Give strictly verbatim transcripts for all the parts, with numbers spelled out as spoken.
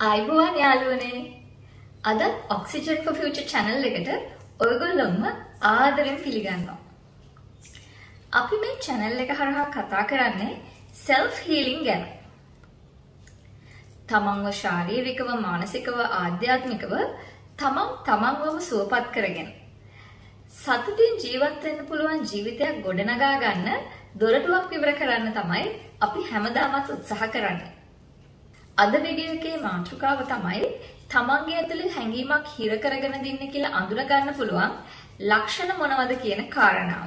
ආයුබෝවන් යාළුවනේ. අද Oxygen for Future channel එකට ඔයගොල්ලොන්ම ආදරෙන් පිළිගන්නවා. අපි මේ channel එක හරහා කතා කරන්නේ self healing ගැන. තමන්ව ශාරීරිකව, මානසිකව, ආධ්‍යාත්මිකව තමන් තමන්වම සුවපත් කරගෙන සතුටින් ජීවත් වෙන්න පුළුවන් ජීවිතයක් ගොඩනගා ගන්න දොරටුවක් විවර කරන්න තමයි අපි හැමදාමත් උත්සාහ කරන්නේ. අද වීඩියෝ එකේ මාතෘකාව තමයි තමන්ගේ ඇතුලේ හැඟීමක් හිර කරගෙන දින්න කියලා අඳුර ගන්න පුළුවන් ලක්ෂණ මොනවද කියන කාරණාව.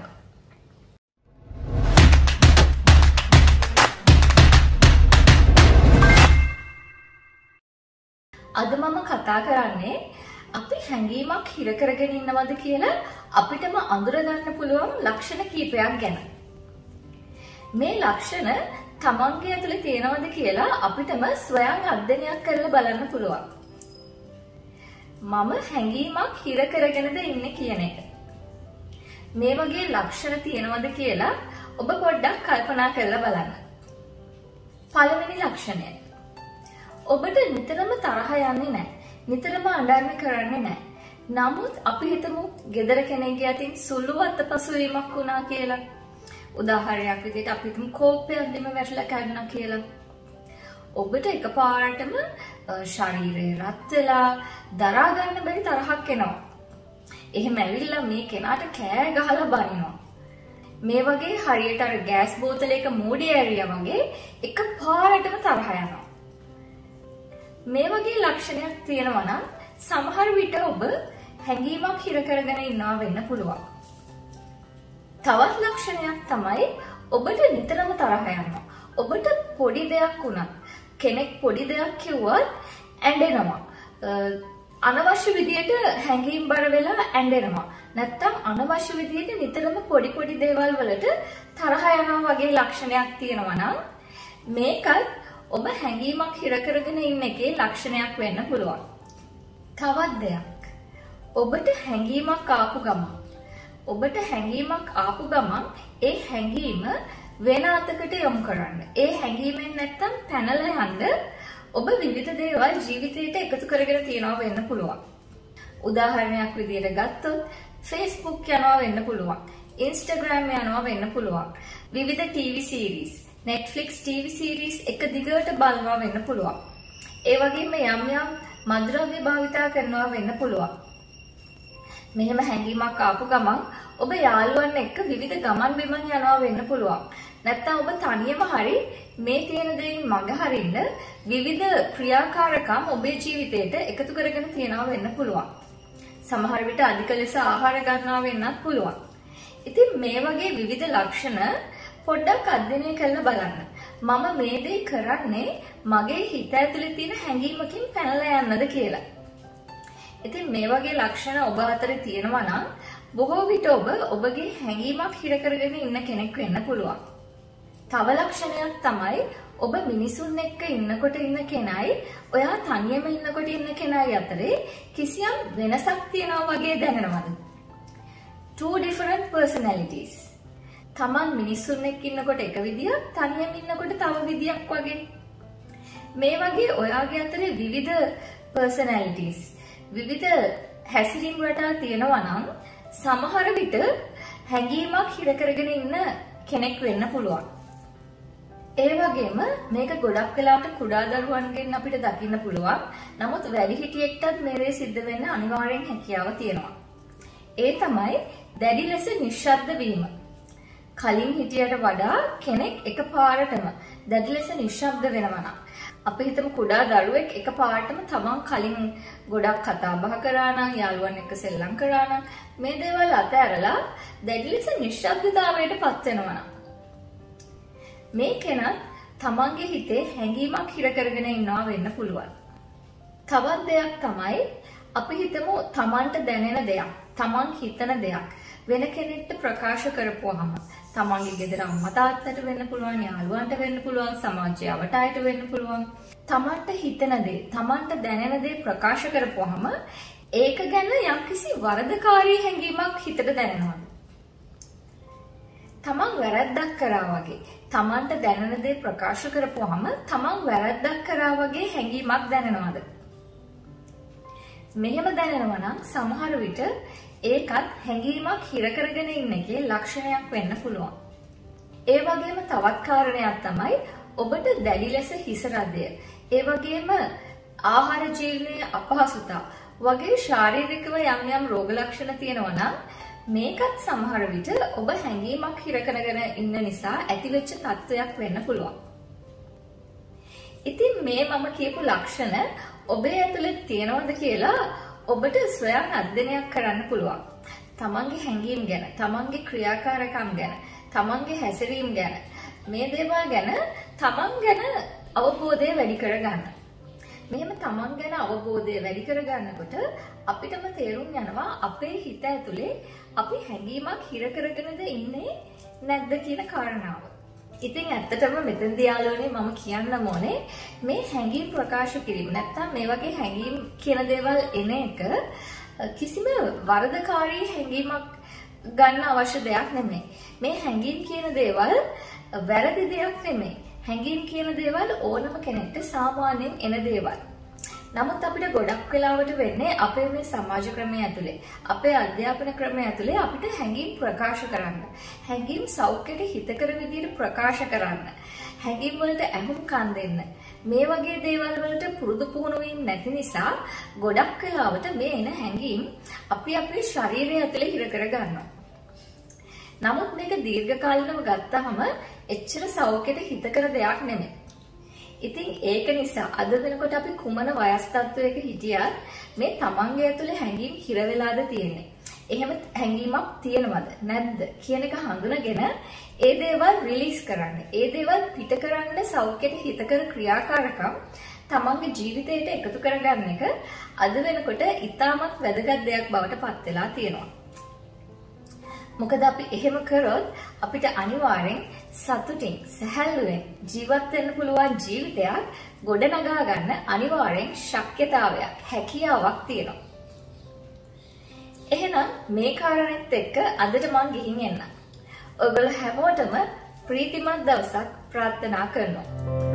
අද මම කතා කරන්නේ අපි හැඟීමක් හිර කරගෙන ඉන්නවද කියලා අපිටම අඳුර ගන්න පුළුවන් ලක්ෂණ කීපයක් ගැන. මේ ලක්ෂණ තමන්ගේ ඇතුලේ තියෙනවද කියලා අපිටම ස්වයං අධ්‍යයනයක් කරලා බලන්න පුළුවන්. මම හැඟීමක් හිර කරගෙනද ඉන්නේ කියන එක. මේ වගේ ලක්ෂණ තියෙනවද කියලා ඔබ පොඩ්ඩක් කල්පනා කරලා බලන්න. පළවෙනි ලක්ෂණය. ඔබට නිතරම තරහ යන්නේ නැහැ. නිතරම අඬන්න කරන්නේ නැහැ. නමුත් අපි හිතමු ගෙදර කෙනෙක්ගේ අතින් සුළු අතපසුවීමක් වුණා කියලා. උදාහරණයක් විදිහට අපි හිතමු කෝපයක් දෙම වැටලා කැඩුණා කියලා. ඔබට එකපාරටම ශරීරය රත් වෙලා දරා ගන්න බැරි තරහක් එනවා. එහෙම ඇවිල්ලා මේ කෙනාට කෑ ගහලා බනිනවා. මේ වගේ හරියට අර ගෑස් බෝතලයක මූඩි ඇරියා වගේ එකපාරටම තරහ යනවා. මේ වගේ ලක්ෂණයක් තියෙනවා නම් සමහර විට ඔබ හැඟීමක් හිර කරගෙන ඉන්නවා වෙන්න පුළුවන්. තවත් ලක්ෂණයක් තමයි ඔබට නිතරම තරහ යනවා. ඔබට පොඩි දෙයක් වුණත් කෙනෙක් පොඩි දෙයක් කිව්වත් ඇඬෙනවා. අනවශ්‍ය විදියට හැඟීම් බර වෙලා ඇඬෙනවා. නැත්තම් අනවශ්‍ය විදියට නිතරම පොඩි පොඩි දේවල් වලට තරහ යනවා වගේ ලක්ෂණයක් තියෙනවා නම් මේකත් ඔබ හැඟීමක් හිර කරගෙන ඉන්න එකේ ලක්ෂණයක් වෙන්න පුළුවන්. තවත් දෙයක්. ඔබට හැඟීමක් ආපු ගමන් ඔබට හැඟීමක් ආපු ගමන් ඒ හැඟීම වෙන අතකට යොමු කරන්න. ඒ හැඟීමෙන් නැත්තම් පැනලා යන්න ඔබ විවිධ දේවල් ජීවිතේට එකතු කරගෙන තියනවා වෙන්න පුළුවන්. උදාහරණයක් විදිහට ගත්තොත් Facebook යනවා වෙන්න පුළුවන්. Instagram යනවා වෙන්න පුළුවන්. විවිධ TV series, Netflix TV series එක දිගට බලනවා වෙන්න පුළුවන්. ඒ වගේම යම් යම් මත්ද්‍රව්‍ය භාවිතා කරනවා වෙන්න පුළුවන්. මෙහෙම හැඟීමක් ආපු ගමන් ඔබ යාළුවන් එක්ක විවිධ ගමන් බිමන් යනවා වෙන්න පුළුවන්. නැත්නම් ඔබ තනියම හරි මේ තියෙන දේෙන් මඟ හරින්න විවිධ ක්‍රියාකාරකම් ඔබේ ජීවිතයට එකතු කරගෙන තියනවා වෙන්න පුළුවන්. සමහර විට අධික ලෙස ආහාර ගන්නවා වෙන්නත් පුළුවන්. ඉතින් මේ වගේ විවිධ ලක්ෂණ පොඩ්ඩක් අධ්‍යයනය කරලා බලන්න. මම මේ දේ කරන්නේ මගේ හිත ඇතුලේ තියෙන හැඟීමකින් පැනලා යන්නද කියලා. ඉතින් මේ වගේ ලක්ෂණ ඔබ අතරේ තියෙනවා නම් බොහෝ විට ඔබ ඔබගේ හැඟීමක් හිර කරගෙන ඉන්න කෙනෙක් වෙන්න පුළුවන්. තව ලක්ෂණයක් තමයි ඔබ මිනිසුන් එක්ක ඉන්නකොට ඉන්න කෙනයි ඔයා තනියම ඉන්නකොට ඉන්න කෙනයි අතරේ කිසියම් වෙනසක් තියෙනවා වගේ දැනෙනවද? Two different personalities. තමන් මිනිසුන් එක්ක ඉන්නකොට එක විදියක්, තනියම ඉන්නකොට තව විදියක් වගේ. මේ වගේ ඔයාගේ අතරේ විවිධ personalities විවිධ හැසිරීම් රටා තියෙනවා නම් සමහර විට හැඟීමක් හිර කරගෙන ඉන්න කෙනෙක් වෙන්න පුළුවන්. ඒ වගේම මේක ගොඩක් වෙලාවට කුඩා දරුවන්ගෙන් අපිට දකින්න පුළුවන්. නමුත් වැඩිහිටියෙක්ටත් මේ දේ සිද්ධ වෙන්න අනිවාර්යෙන් හැකියාව තියෙනවා. ඒ තමයි දැඩි ලෙස නිශ්ශබ්ද වීම. කලින් හිටියට වඩා කෙනෙක් එකපාරටම දැඩි ලෙස නිශ්ශබ්ද වෙනවා නම් අපි හිතමු කුඩා දරුවෙක් එකපාරටම තමන් කලින් ගොඩක් කතා බහ කරා නම් යාළුවන් එක්ක සෙල්ලම් කරා නම් මේ දේවල් අතහැරලා දැඩි ලෙස නිශ්ශබ්දතාවයට පත් වෙනවා නම් මේ කෙනා තමන්ගේ හිතේ හැඟීමක් හිර කරගෙන ඉන්නවා වෙන්න පුළුවන්. තවත් දෙයක් තමයි අපි හිතමු තමන්ට දැනෙන දෙයක්, තමන් හිතන දෙයක් වෙන කෙනෙක්ට ප්‍රකාශ කරපුවාම තමන්ගේ ගෙදර අම්මා තාත්තට වෙන්න පුළුවන්, යාළුවන්ට වෙන්න පුළුවන්, සමාජයේ අවට අයට වෙන්න පුළුවන්. තමන්ට හිතන දේ, තමන්ට දැනෙන දේ ප්‍රකාශ කරපුවාම ඒක ගැන යම්කිසි වරදකාරී හැඟීමක් හිතට දැනෙනවා. තමන් වැරද්දක් කරා වගේ, තමන්ට දැනෙන දේ ප්‍රකාශ කරපුවාම තමන් වැරද්දක් කරා වගේ හැඟීමක් දැනෙනවද? මෙහෙම දැනෙනවා නම් සමහර විට ඒකත් හැඟීමක් හිර කරගෙන ඉන්න එකේ ලක්ෂණයක් වෙන්න පුළුවන්. ඒ වගේම තවත් කාරණයක් තමයි ඔබට දැඩි ලෙස හිස රදය, ඒ වගේම ආහාර ජීර්ණයේ අපහසුතා වගේ ශාරීරිකව යම් යම් රෝග ලක්ෂණ තියෙනවා නම් මේකත් සමහර විට ඔබ හැඟීමක් හිර කරගෙන ඉන්න නිසා ඇතිවෙච්ච තත්ත්වයක් වෙන්න පුළුවන්. ඉතින් මේ මම කියපු ලක්ෂණ ඔබේ ඇතුළේ තියෙනවද කියලා ඔබට ස්වයං අධ්‍යයනයක් කරන්න පුළුවන්. තමන්ගේ හැඟීම් ගැන, තමන්ගේ ක්‍රියාකාරකම් ගැන, තමන්ගේ හැසිරීම් ගැන, මේ දේවල් ගැන තමන් ගැන අවබෝධය වැඩි කරගන්න. මෙහෙම තමන් ගැන අවබෝධය වැඩි කරගන්නකොට අපිටම තේරුම් යනවා අපේ හිත ඇතුලේ අපි හැඟීමක් හිර කරගෙනද ඉන්නේ නැද්ද කියන කාරණාව. ඉතින් ඇත්තටම මෙතනදී යාළුවනේ මම කියන්න ඕනේ මේ හැඟීම් ප්‍රකාශ කිරීම නැත්තම් මේ වගේ හැඟීම් කියන දේවල් එන එක කිසිම වරදකාරී හැඟීමක් ගන්න අවශ්‍ය දෙයක් නෙමෙයි. මේ හැඟීම් කියන දේවල් වැරදි දෙයක් නෙමෙයි. හැඟීම් කියන දේවල් ඕනම කෙනෙක්ට සාමාන්‍යයෙන් එන දේවල්. නමුත් අපිට ගොඩක් වෙලාවට වෙන්නේ අපේ මේ සමාජ ක්‍රමය ඇතුලේ, අපේ අධ්‍යාපන ක්‍රමය ඇතුලේ අපිට හැඟීම් ප්‍රකාශ කරන්න, හැඟීම් සෞඛ්‍යයට හිතකර විදිහට ප්‍රකාශ කරන්න, හැඟීම් වලට ඇහුම්කන් දෙන්න. මේ වගේ දේවල් වලට පුරුදු පුහුණු වීම නැති නිසා ගොඩක් වෙලාවට මේ එන හැඟීම් අපි අපේ ශරීරය ඇතුලේ හිර කර ගන්නවා. නමුත් මේක දීර්ඝකාලීනව ගත්තාම එච්චර සෞඛ්‍යයට හිතකර දෙයක් නෙමෙයි. ඉතින් ඒක නිසා අද වෙනකොට අපි කුමන වයස් තත්වයක හිටියත් මේ තමන්ගේ ඇතුලේ හැඟීම් හිර වෙලාද තියෙන්නේ. එහෙම හැඟීමක් තියෙනවද නැද්ද කියන එක හඳුනගෙන ඒ දේවල් රිලීස් කරන්න. ඒ දේවල් පිට කරන්න සෞඛ්‍යයට හිතකර ක්‍රියාකාරකම් තමන්ගේ ජීවිතයට එකතු කරගන්න එක අද වෙනකොට ඉතාමත් වැදගත් දෙයක් බවට පත් වෙලා තියෙනවා. මොකද අපි එහෙම කරොත් අපිට අනිවාර්යෙන් සතුටින් සැහැල්ලුවෙන් ජීවත් වෙන්න පුළුවන් ජීවිතයක් ගොඩනගා ගන්න අනිවාර්යෙන් ශක්්‍යතාවයක් හැකියාවක් තියෙනවා. එහෙනම් මේ කාරණෙත් එක්ක අදට මම ගිහින් එන්නම්. ඔයගොල්ලෝ හැමෝටම ප්‍රීතිමත් දවසක් ප්‍රාර්ථනා කරනවා.